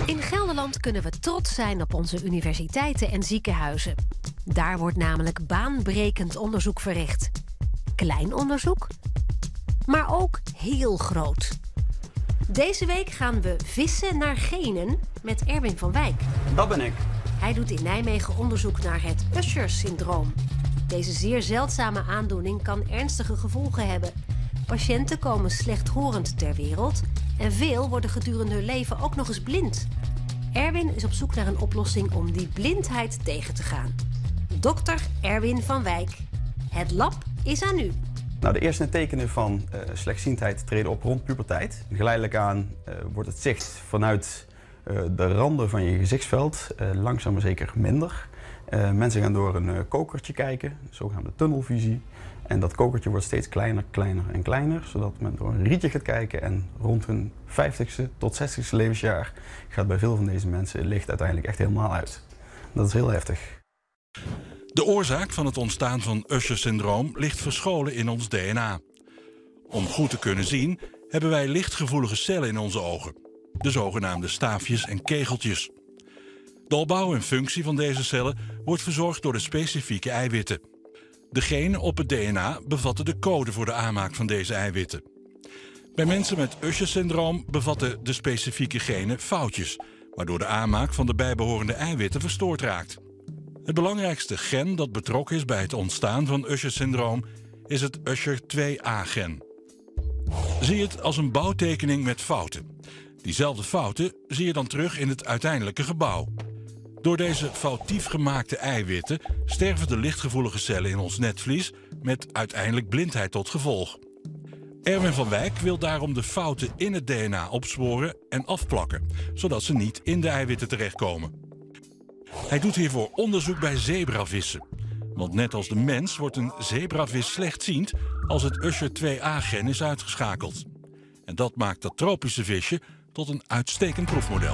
In Gelderland kunnen we trots zijn op onze universiteiten en ziekenhuizen. Daar wordt namelijk baanbrekend onderzoek verricht. Klein onderzoek, maar ook heel groot. Deze week gaan we vissen naar genen met Erwin van Wijk. Dat ben ik. Hij doet in Nijmegen onderzoek naar het Usher-syndroom. Deze zeer zeldzame aandoening kan ernstige gevolgen hebben. Patiënten komen slechthorend ter wereld en veel worden gedurende hun leven ook nog eens blind. Erwin is op zoek naar een oplossing om die blindheid tegen te gaan. Dokter Erwin van Wijk. Het lab is aan u. Nou, de eerste tekenen van slechtziendheid treden op rond puberteit. Geleidelijk aan wordt het zicht vanuit de randen van je gezichtsveld langzaam maar zeker minder. Mensen gaan door een kokertje kijken, zogenaamde tunnelvisie. En dat kokertje wordt steeds kleiner, kleiner en kleiner, zodat men door een rietje gaat kijken. En rond hun 50ste tot 60ste levensjaar gaat bij veel van deze mensen het licht uiteindelijk echt helemaal uit. Dat is heel heftig. De oorzaak van het ontstaan van Usher-syndroom ligt verscholen in ons DNA. Om goed te kunnen zien hebben wij lichtgevoelige cellen in onze ogen. De zogenaamde staafjes en kegeltjes. De opbouw en functie van deze cellen wordt verzorgd door de specifieke eiwitten. De genen op het DNA bevatten de code voor de aanmaak van deze eiwitten. Bij mensen met Usher-syndroom bevatten de specifieke genen foutjes, waardoor de aanmaak van de bijbehorende eiwitten verstoord raakt. Het belangrijkste gen dat betrokken is bij het ontstaan van Usher-syndroom is het Usher2A-gen. Zie het als een bouwtekening met fouten. Diezelfde fouten zie je dan terug in het uiteindelijke gebouw. Door deze foutief gemaakte eiwitten sterven de lichtgevoelige cellen in ons netvlies met uiteindelijk blindheid tot gevolg. Erwin van Wijk wil daarom de fouten in het DNA opsporen en afplakken, zodat ze niet in de eiwitten terechtkomen. Hij doet hiervoor onderzoek bij zebravissen. Want net als de mens wordt een zebravis slechtziend als het Usher2A-gen is uitgeschakeld. En dat maakt dat tropische visje tot een uitstekend proefmodel.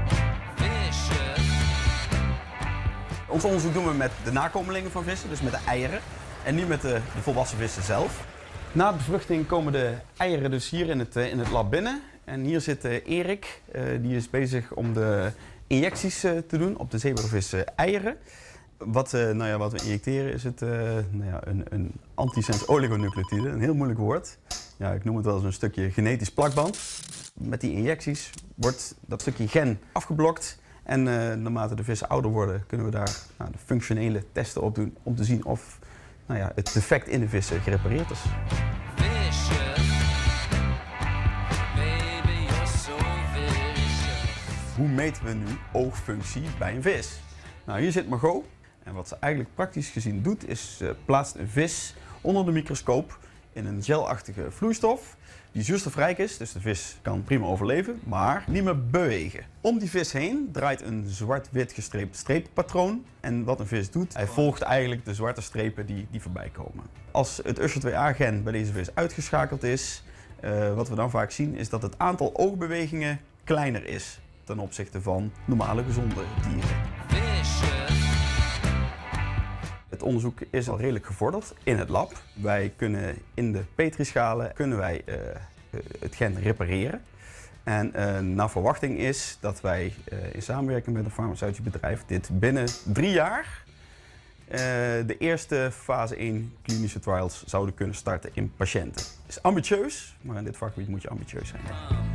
Ons onderzoek doen we met de nakomelingen van vissen, dus met de eieren. En niet met de volwassen vissen zelf. Na de bevruchting komen de eieren dus hier in het lab binnen. En hier zit Erik, die is bezig om de injecties te doen op de zebravissen eieren. Wat we injecteren is een antisense oligonucleotide, een heel moeilijk woord. Ja, ik noem het wel eens een stukje genetisch plakband. Met die injecties wordt dat stukje gen afgeblokt. En naarmate de vissen ouder worden, kunnen we daar de functionele testen op doen om te zien of het defect in de vissen gerepareerd is. Hoe meten we nu oogfunctie bij een vis? Nou, hier zit Margot. En wat ze eigenlijk praktisch gezien doet, is plaatst een vis onder de microscoop in een gelachtige vloeistof die zuurstofrijk is, dus de vis kan prima overleven, maar niet meer bewegen. Om die vis heen draait een zwart-wit gestreept streeppatroon. En wat een vis doet, hij volgt eigenlijk de zwarte strepen die voorbij komen. Als het Usher2A-gen bij deze vis uitgeschakeld is, wat we dan vaak zien, is dat het aantal oogbewegingen kleiner is ten opzichte van normale gezonde dieren. Het onderzoek is al redelijk gevorderd in het lab. Wij kunnen in de petrischalen het gen repareren. En naar verwachting is dat wij in samenwerking met een farmaceutisch bedrijf dit binnen 3 jaar de eerste fase 1 klinische trials zouden kunnen starten in patiënten. Het is ambitieus, maar in dit vakgebied moet je ambitieus zijn.